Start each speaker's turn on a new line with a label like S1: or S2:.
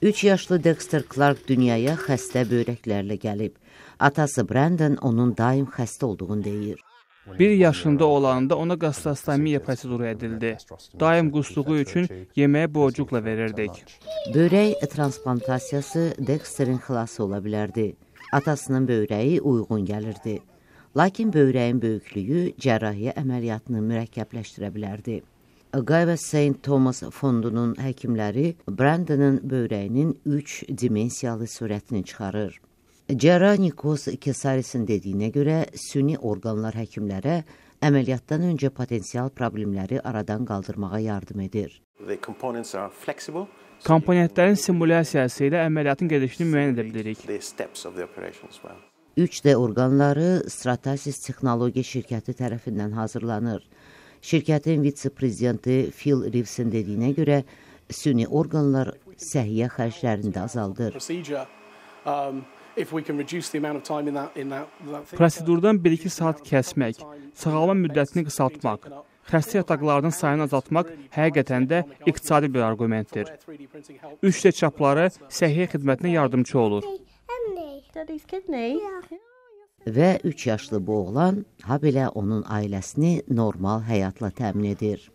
S1: 3 yaşlı Dexter Clark dünyaya xəstə böyrəklərlə gəlib. Atası Brandon onun daim xəstə olduğunu deyir.
S2: 1 yaşında olanda ona qastrostomiya proseduru edildi. Daim qusluğu üçün yeməyə boğcuqla verirdik.
S1: Böyrək transplantasiyası Dexter'in xilası ola bilərdi. Atasının böyrəyi uyğun gəlirdi. Lakin böyrəyin böyüklüyü cərrahiyyə əməliyyatını mürəkkəbləşdirə bilərdi. Guy və St. Thomas fondunun həkimləri Brandon'ın böyrəyinin 3 dimensiyalı surətini çıxarır. Cerrah Nikos Kesaris'in dediyinə görə süni orqanlar həkimlərə əməliyyatdan öncə potensial problemləri aradan qaldırmağa yardım edir.
S2: Komponentlərin simulyasiyası ilə əməliyyatın gedişini müəyyən edə bilirik.
S1: 3D orqanları Stratasys Texnologiya şirkəti tərəfindən hazırlanır. Şirkətin vitse-prezidenti Phil Reeves'in dediyinə görə süni orqanlar səhiyyə xərclərini də azaldır.
S2: Prosedurdan 1-2 saat kəsmək, sağalma müddətini qısaltmaq, xəstə yataqlarının sayını azaltmaq həqiqətən də iqtisadi bir arqumentdir. 3D çapları səhiyyə xidmətinə yardımcı olur.
S1: Və 3 yaşlı bu oğlan habelə onun ailəsini normal həyatla təmin edir.